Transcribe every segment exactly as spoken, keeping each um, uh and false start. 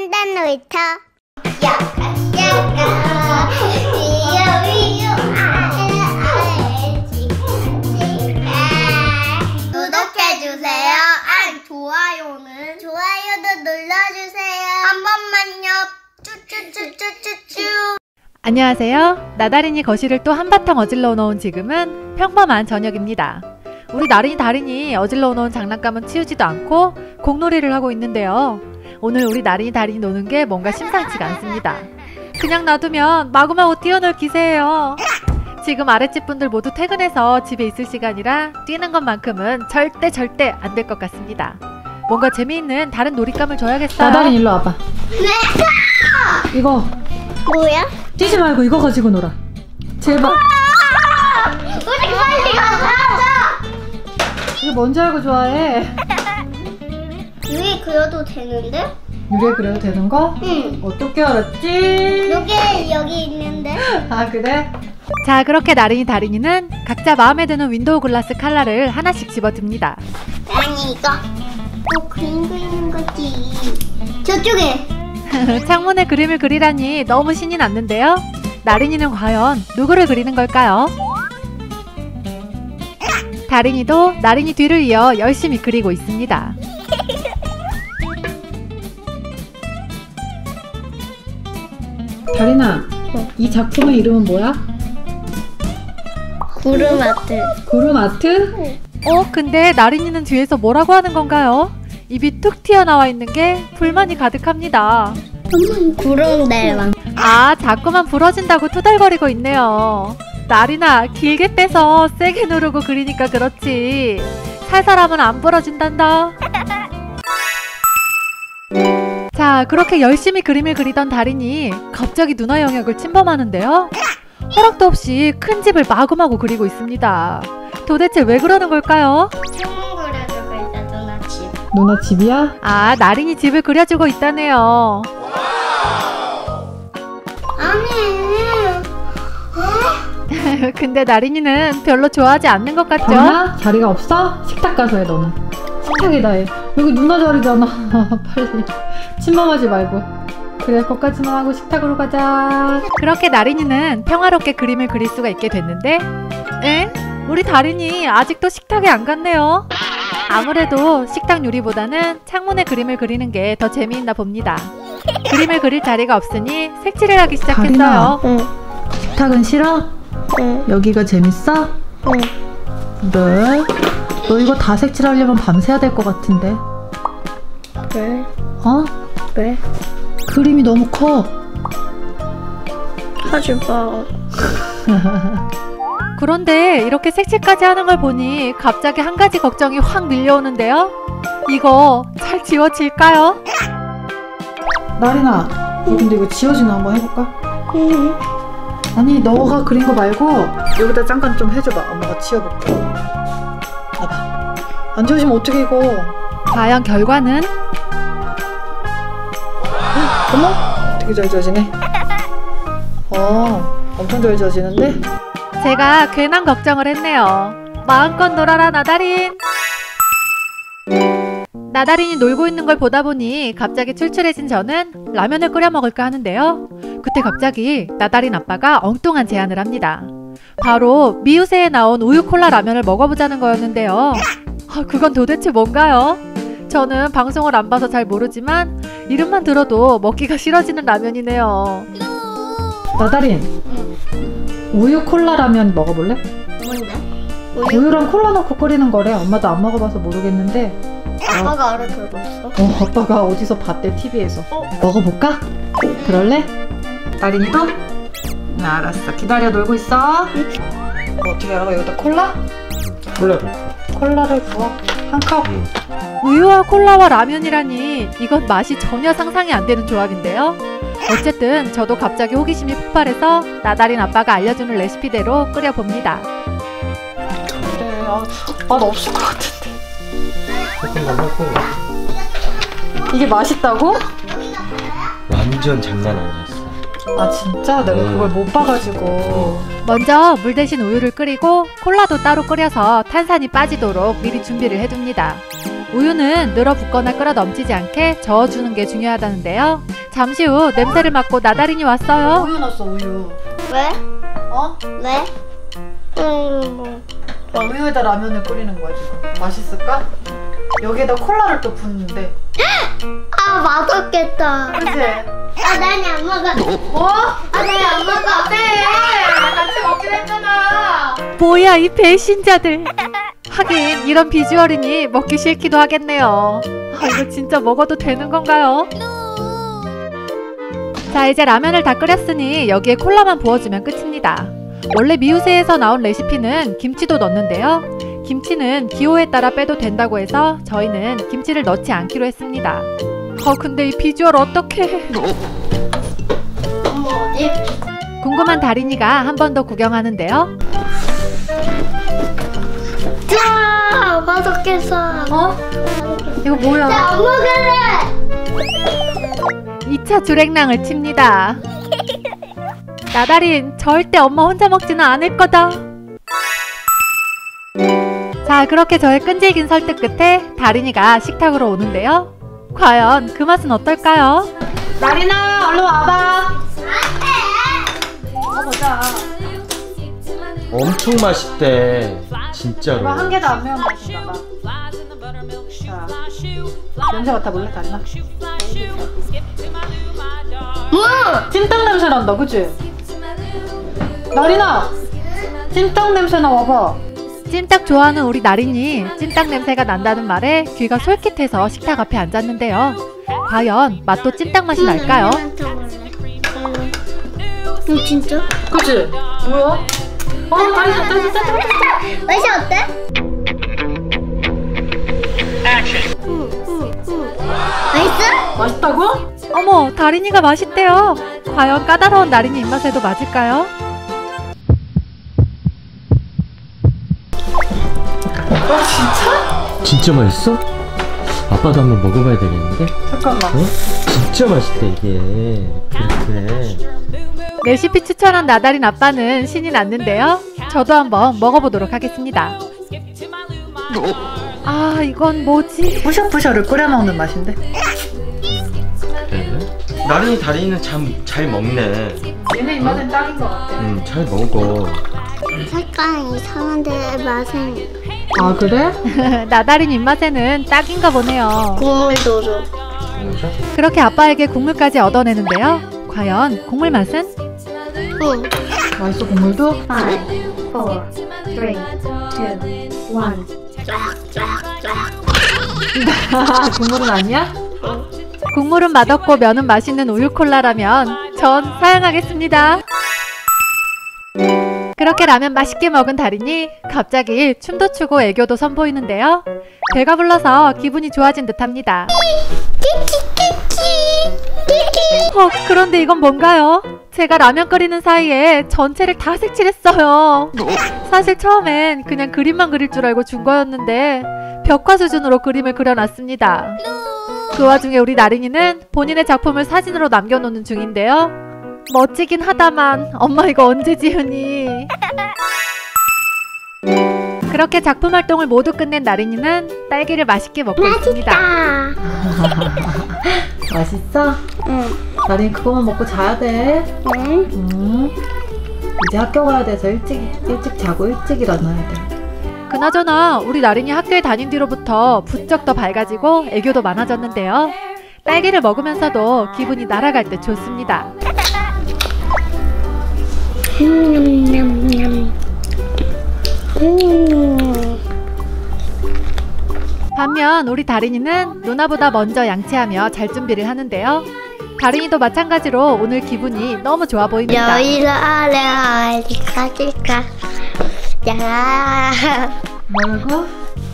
단단 놀이터. 야가 야가 위요 위요 아래 아래 지지가 구독해주세요. 아 좋아요는 좋아요도 눌러주세요. 한 번만요. 쭈쭈쭈쭈쭈쭈. 안녕하세요. 나다린이 거실을 또 한바탕 어질러 놓은 지금은 평범한 저녁입니다. 우리 나린이 다린이 어질러 놓은 장난감은 치우지도 않고 공놀이를 하고 있는데요. 오늘 우리 나린이 다린이 노는 게 뭔가 심상치가 않습니다. 그냥 놔두면 마구마구 뛰어놀 기세예요. 지금 아랫집 분들 모두 퇴근해서 집에 있을 시간이라 뛰는 것만큼은 절대 절대 안 될 것 같습니다. 뭔가 재미있는 다른 놀잇감을 줘야겠어요. 나다린 일로 와봐. 네. 이거 뭐야? 뛰지 말고 이거 가지고 놀아. 제발. 우리 빨리 가자. 이게 뭔지 알고 좋아해? 위에 그려도 되는데? 유리에 그려도 되는 거? 응. 어떻게 알았지? 여기 여기 있는데. 아 그래? 자, 그렇게 나린이 다린이는 각자 마음에 드는 윈도우 글라스 컬러를 하나씩 집어듭니다. 아니 이거 또 그림 그리는 거지. 저쪽에. 창문에 그림을 그리라니 너무 신이 났는데요. 나린이는 과연 누구를 그리는 걸까요? 다린이도 나린이 뒤를 이어 열심히 그리고 있습니다. 다린아, 이 작품의 이름은 뭐야? 구름 아트. 구름 아트? 어? 근데 나린이는 뒤에서 뭐라고 하는 건가요? 입이 툭 튀어나와 있는 게 불만이 가득합니다. 구름 대왕. 아, 자꾸만 부러진다고 투덜거리고 있네요. 나린아, 길게 빼서 세게 누르고 그리니까 그렇지. 살살하면 안 부러진단다. 자, 그렇게 열심히 그림을 그리던 다린이 갑자기 누나 영역을 침범하는데요. 허락도 없이 큰 집을 마구마구 그리고 있습니다. 도대체 왜 그러는 걸까요? 창문 그려주고 있다 누나 집. 누나 집이야? 아, 나린이 집을 그려주고 있다네요. 아니. 근데 나린이는 별로 좋아하지 않는 것 같죠? 다린아, 자리가 없어? 식탁 가서 해 너는. 식탁에다 해. 여기 누나 자리잖아. 빨리 침범하지 말고. 그래, 거기까지만 하고 식탁으로 가자. 그렇게 나린이는 평화롭게 그림을 그릴 수가 있게 됐는데, 에? 우리 다린이 아직도 식탁에 안 갔네요. 아무래도 식탁 유리보다는 창문에 그림을 그리는 게 더 재미있나 봅니다. 그림을 그릴 자리가 없으니 색칠을 하기 시작했어요. 다린아. 응. 식탁은 싫어? 응. 여기가 재밌어? 응. 그래? 너 이거 다 색칠하려면 밤새야 될 것 같은데. 왜? 어? 왜? 그림이 너무 커. 하지 마. 그런데 이렇게 색칠까지 하는 걸 보니 갑자기 한 가지 걱정이 확 밀려오는데요. 이거 잘 지워질까요? 나린아, 너 근데 이거 지워지나 한번 해볼까? 응. 아니, 너가 그린 거 말고 여기다 잠깐 좀 해줘봐. 엄마가 지워볼게. 봐봐. 안 지워지면 어떡해 이거. 과연 결과는? 어머? 되게 잘 지워지네. 어, 엄청 잘 지워지는데? 제가 괜한 걱정을 했네요. 마음껏 놀아라 나다린. 나다린이 놀고 있는 걸 보다 보니 갑자기 출출해진 저는 라면을 끓여 먹을까 하는데요. 그때 갑자기 나다린 아빠가 엉뚱한 제안을 합니다. 바로 미우새에 나온 우유 콜라 라면을 먹어보자는 거였는데요. 아, 그건 도대체 뭔가요? 저는 방송을 안 봐서 잘 모르지만 이름만 들어도 먹기가 싫어지는 라면이네요. 나다린, 우유 콜라 라면 먹어볼래? 뭔데? 우유랑 콜라 넣고 끓이는 거래. 엄마도 안 먹어봐서 모르겠는데. 아빠가 알아들었어. 어, 아빠가 어디서 봤대, 티비에서. 어? 먹어볼까? 그럴래? 나린이도? 네, 알았어. 기다려, 놀고 있어. 뭐 어떻게 알아? 여기다 콜라? 콜라를. 콜라를 부어. 한 컵. 우유와 콜라와 라면이라니 이건 맛이 전혀 상상이 안 되는 조합인데요. 어쨌든 저도 갑자기 호기심이 폭발해서 나다린 아빠가 알려주는 레시피대로 끓여봅니다. 그래, 아, 맛 없을 것 같은데. 조금만 살짝. 이게 맛있다고? 완전 장난 아니었어. 아 진짜? 내가 그걸 못 봐가지고. 먼저 물 대신 우유를 끓이고 콜라도 따로 끓여서 탄산이 빠지도록 미리 준비를 해둡니다. 우유는 늘어붙거나 끓어 넘치지 않게 저어주는 게 중요하다는데요. 잠시 후 냄새를 맡고 나다린이 왔어요. 우유 넣었어 우유. 왜? 어? 왜? 음, 우유에다 라면을 끓이는 거야 지금. 맛있을까? 여기에다 콜라를 또 붓는데. 아, 맛없겠다. 그치? 아, 난 안 먹어. 뭐? 아, 난 안 먹어. 네! 같이 먹기로 했잖아. 뭐야 이 배신자들. 하긴 이런 비주얼이니 먹기 싫기도 하겠네요. 아, 이거 진짜 먹어도 되는 건가요? 자, 이제 라면을 다 끓였으니 여기에 콜라만 부어주면 끝입니다. 원래 미우새에서 나온 레시피는 김치도 넣는데요. 김치는 기호에 따라 빼도 된다고 해서 저희는 김치를 넣지 않기로 했습니다. 어, 근데 이 비주얼 어떡해. 엄마 어디? 궁금한 다린이가 한 번 더 구경하는데요. 자, 맛없겠어. 어? 이거 뭐야? 나 안 먹을래. 이 차 주랭랑을 칩니다. 나다린, 절대 엄마 혼자 먹지는 않을 거다. 자, 그렇게 저의 끈질긴 설득 끝에 다린이가 식탁으로 오는데요. 과연 그 맛은 어떨까요? 나린아 얼른 와봐. 먹어보자. 엄청 맛있대. 진짜로. 이거 한 개도 안 매운 맛인가 봐. 자, 냄새 맡아볼래 다린아? 뭐? 찜닭 냄새 난다 그치? 나린아! 찜닭 냄새 나와봐. 찜닭 좋아하는 우리 나린이 찜닭 냄새가 난다는 말에 귀가 솔깃해서 식탁 앞에 앉았는데요. 과연 맛도 찜닭 맛이 날까요? 응, 진짜? 그치? 뭐야? 어, 다린아, 다린아, 다린아. 맛이 어때? 응, 응, 응. 맛있어? 맛있다고? 어머, 다린이가 맛있대요. 과연 까다로운 나린이 입맛에도 맞을까요? 와 진짜? 진짜 맛있어? 아빠도 한번 먹어봐야 되겠는데? 잠깐만. 어? 진짜 맛있대 이게. 그래. 레시피 추천한 나다린 아빠는 신이 났는데요. 저도 한번 먹어보도록 하겠습니다. 아, 이건 뭐지? 부셔부셔를 끓여 먹는 맛인데. 그래? 나린이 다린이는 참 잘 먹네. 얘네 입맛엔 딱인 것 같아. 음, 잘 먹어. 색깔 이상한데 맛은 아 그래? 나다린 입맛에는 딱인가 보네요. 국물도 줘. 진짜? 그렇게 아빠에게 국물까지 얻어내는데요. 과연 국물 맛은? 응. 맛있어 국물도? five, four, three, two, one. 쫙쫙쫙. 아, 국물은 아니야? 국물은 맛없고 면은 맛있는 우유콜라라면 전 사양하겠습니다. 그렇게 라면 맛있게 먹은 다린이 갑자기 춤도 추고 애교도 선보이는데요. 배가 불러서 기분이 좋아진 듯합니다. 어, 그런데 이건 뭔가요? 제가 라면 끓이는 사이에 전체를 다 색칠했어요. 사실 처음엔 그냥 그림만 그릴 줄 알고 준 거였는데 벽화 수준으로 그림을 그려놨습니다. 그 와중에 우리 나린이는 본인의 작품을 사진으로 남겨놓는 중인데요. 멋지긴 하다만 엄마 이거 언제 지으니? 그렇게 작품 활동을 모두 끝낸 나린이는 딸기를 맛있게 먹고 있습니다. 맛있어? 응. 나린 그거만 먹고 자야 돼. 응. 음. 이제 학교 가야 돼서 일찍 일찍 자고 일찍 일어나야 돼. 그나저나 우리 나린이 학교에 다닌 뒤로부터 부쩍 더 밝아지고 애교도 많아졌는데요. 딸기를 먹으면서도 기분이 날아갈 듯 좋습니다. 냠냠냠. 음. 반면 우리 다린이는 누나보다 먼저 양치하며 잘 준비를 하는데요. 다린이도 마찬가지로 오늘 기분이 너무 좋아 보입니다. 여기로 아래 어디까지가? 야. 뭐라고?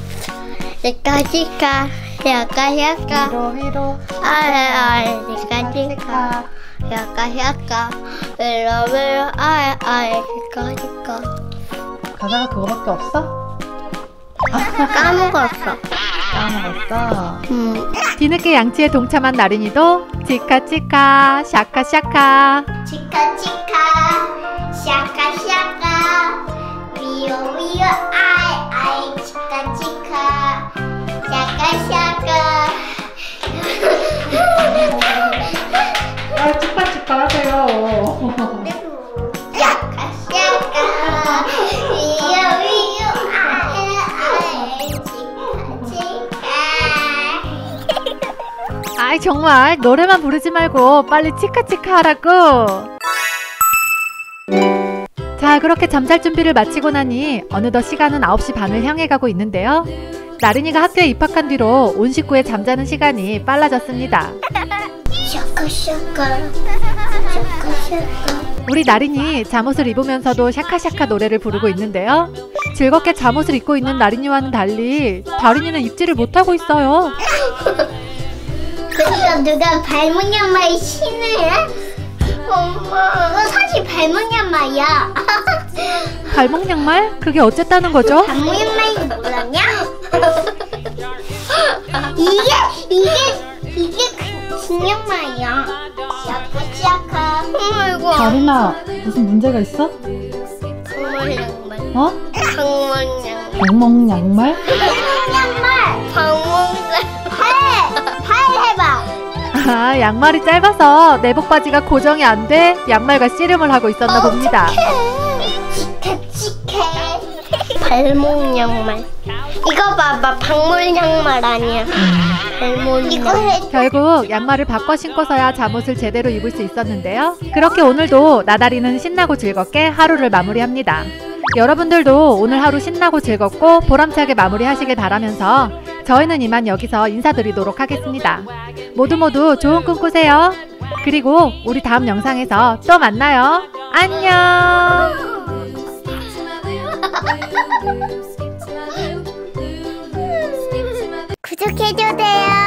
여기까지가. 여기까 여기까. 위로 위로. 아래 어디까지가? 여기까 여기까. 위로 위로 아래 어디까지가. 가사가 그거밖에 없어? 까먹었어. 까먹었어. 응. 뒤늦게 양치에 동참한 나린이도 치카치카 샤카샤카 치카 치카 샤카 샤카 위요 위요 아이 아이 치카 치카 샤카 샤카 아, 축하축하 하세요. 샤카 샤카 위요 위요 아에 아에 치카 치카 아이 정말 노래만 부르지 말고 빨리 치카치카 하라고. 자, 그렇게 잠잘 준비를 마치고 나니 어느덧 시간은 아홉 시 반을 향해 가고 있는데요. 나린이가 학교에 입학한 뒤로 온 식구의 잠자는 시간이 빨라졌습니다. 샤카 샤카 샤카 샤카 우리 나린이 잠옷을 입으면서도 샤카샤카 노래를 부르고 있는데요. 즐겁게 잠옷을 입고 있는 나린이와는 달리 다린이는 입지를 못하고 있어요. 그러니까 누가 발문 양말 신으래? 엄마 이거 사실 발문 양말이야. 발목 양말? 그게 어쨌다는 거죠? 발문 양말인지 몰랐냐? 이게 이게 이게 그 진양말이야. 샤카 샤카 어이구 다린아, 무슨 문제가 있어? 방문 양말 어? 방문 양말 방먹 양말? 방문 양말 방문 팔 해봐. 아, 양말이 짧아서 내복 바지가 고정이 안 돼 양말과 씨름을 하고 있었나 봅니다. 치카 치카 발목 양말 이거 봐봐 방문 양말 아니야. 발목 이거 해. 결국 양말을 바꿔 신고서야 잠옷을 제대로 입을 수 있었는데요. 그렇게 오늘도 나다리는 신나고 즐겁게 하루를 마무리합니다. 여러분들도 오늘 하루 신나고 즐겁고 보람차게 마무리하시길 바라면서 저희는 이만 여기서 인사드리도록 하겠습니다. 모두 모두 좋은 꿈 꾸세요. 그리고 우리 다음 영상에서 또 만나요. 안녕. 구독해줘세요.